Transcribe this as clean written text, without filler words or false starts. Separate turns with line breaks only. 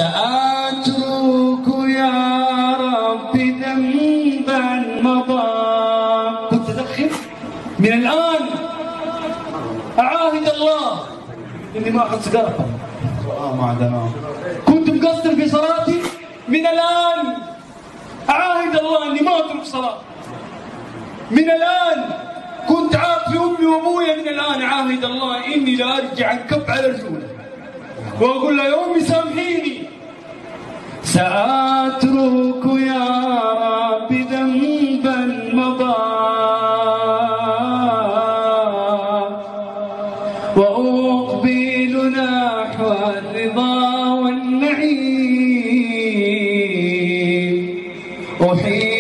سأترك يا رب ذنبا مضى. كنت أدخن من الآن أعاهد الله إني ما أخذ سيجارة. كنت مقصر في صلاتي من الآن أعاهد الله إني ما أترك صلاة. من الآن كنت عاق في أمي وأبويا، من الآن أعاهد الله إني لا أرجع أنكب على رجوله وأقول له يا أمي سامحيني. سأترك يا رب ذنبا مضى وأقبل نحو الرضا والنعيم.